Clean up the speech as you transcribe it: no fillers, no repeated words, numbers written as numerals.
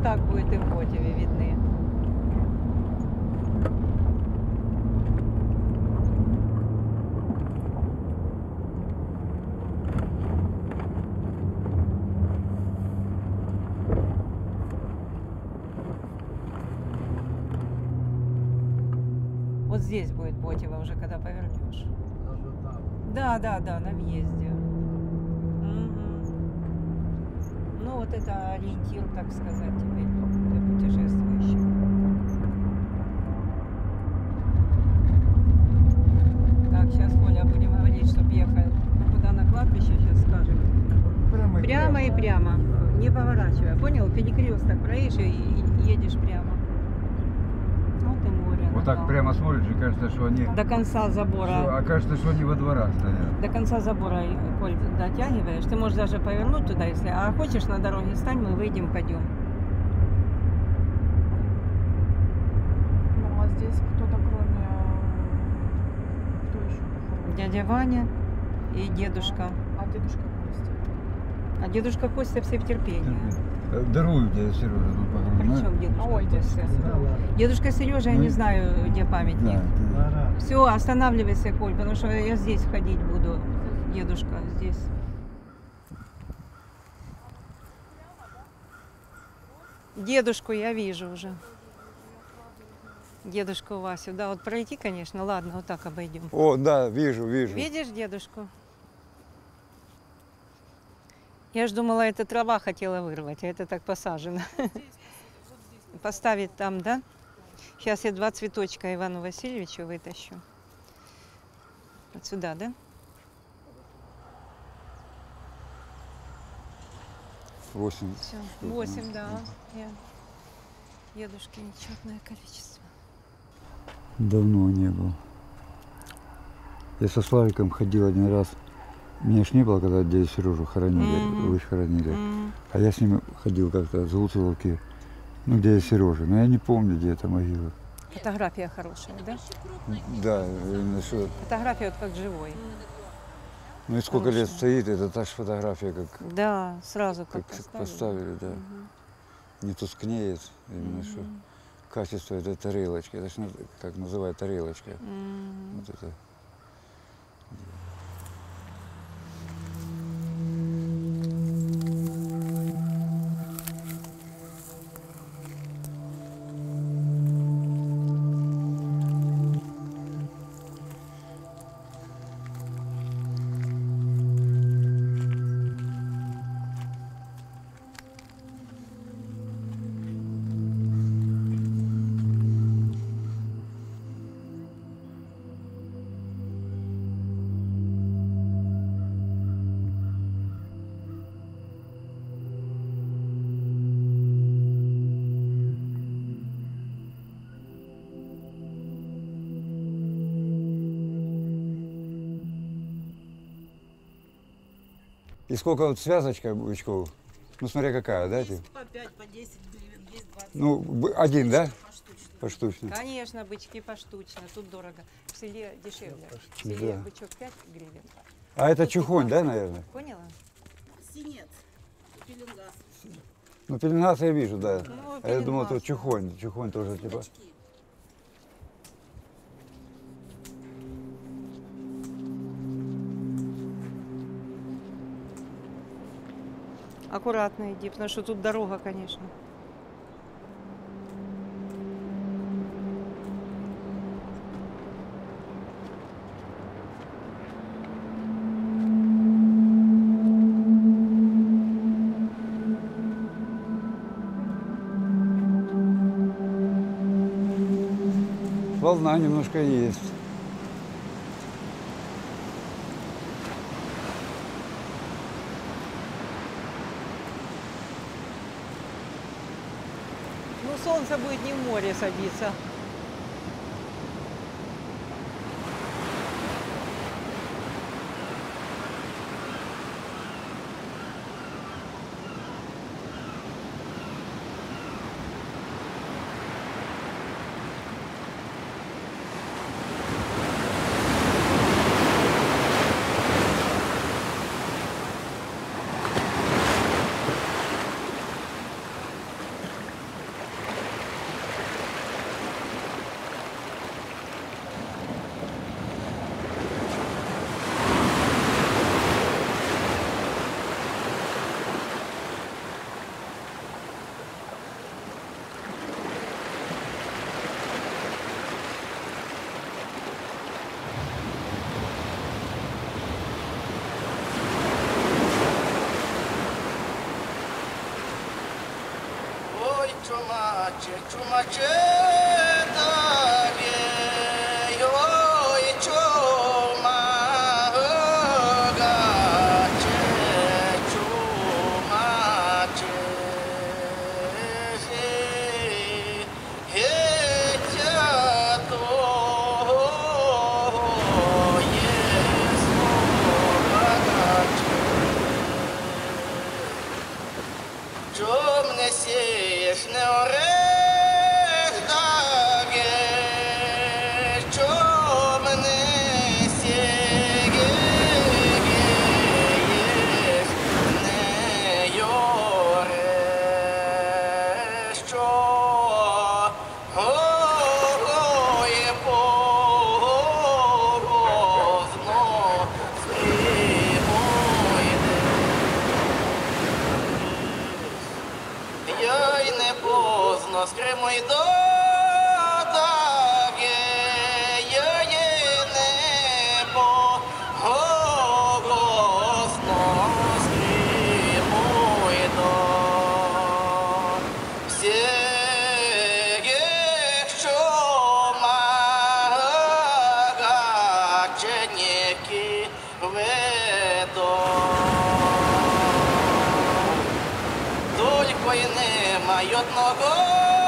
так будет и в Ботеве видны. Вот здесь будет Ботево уже, когда повернешь. Да, да, да, на въезде. Мгм. Ну вот это ориентир, так сказать, теперь для путешествующих. Так, сейчас, Коля, будем говорить, чтобы ехать. Куда на кладбище, сейчас скажем. Прямо и прямо, не поворачивая. Понял? Перекресток проедешь и едешь прямо. Вот и море. Вот так прямо смотришь, и кажется, что они... До конца забора. А кажется, что они во дворах стоят. До конца забора, Коль, дотягиваешь. Ты можешь даже повернуть туда, если... А хочешь, на дороге стань, мы выйдем, пойдем. Ну, а здесь кто-то кроме... Кто еще похоронен? Дядя Ваня и дедушка. А дедушка Костя? А дедушка Костя все в терпении. Дарую, где Сережа тут похоронен. Причем дедушка Ой, Костя? дедушка. Дедушка Сережа, я не знаю, где памятник. Да, Все, останавливайся, Коль, потому что я здесь ходить буду. Дедушка здесь. Дедушку я вижу уже. Дедушку Васю. Да, вот пройти, конечно. Ладно, вот так обойдем. О, да, вижу. Видишь дедушку? Я ж думала, это трава хотела вырвать, а это так посажено. Поставить там, да? Сейчас я 2 цветочка Ивану Васильевичу вытащу. Вот сюда, да? 8. Все, 8, да. Дедушки нечетное количество. Давно не был. Я со Славиком ходил один раз. Меня ж не было, когда дядю Сережу хоронили, вы ж хоронили. А я с ним ходил как-то с Гуцуловки, ну, где Сережа. Но я не помню, где эта могила. Фотография хорошая, да? Да, именно что. Фотография вот как живой. Ну и сколько лет стоит, это та же фотография, как Да, сразу как поставили, да. Не тускнеет, именно что. Качество этой тарелочки, это ж как называют тарелочка. Вот это. И сколько вот связочка бычков? Ну, смотря какая, да? Есть по 5, по 10 гривен, есть 20. Ну, один, да? Поштучно. Поштучно. Конечно, бычки поштучно, тут дорого. В селе дешевле. В Да. селе бычок 5 гривен. А это чухонь, да, наверное? Поняла? Синец, пеленгас. Ну, пеленгас я вижу, да. Ну, А я думал, пеленгас, это чухонь. Чухонь тоже типа. Бычки. Аккуратно иди, потому что тут дорога, конечно. Волна немножко есть. Ну, солнце будет не в море садиться. чумаче, чумаче, дає, ой, чумагаче, чумаче, гетя того є слугаче. Чом не сієш, не орех даєш, чом не сієш, не йореш, що гоє порозно стрімуйте. Я й не поздно з Криму й до Таги, я й не поздно з Криму й до всіх, що магаченики ведуть. Только и нема одного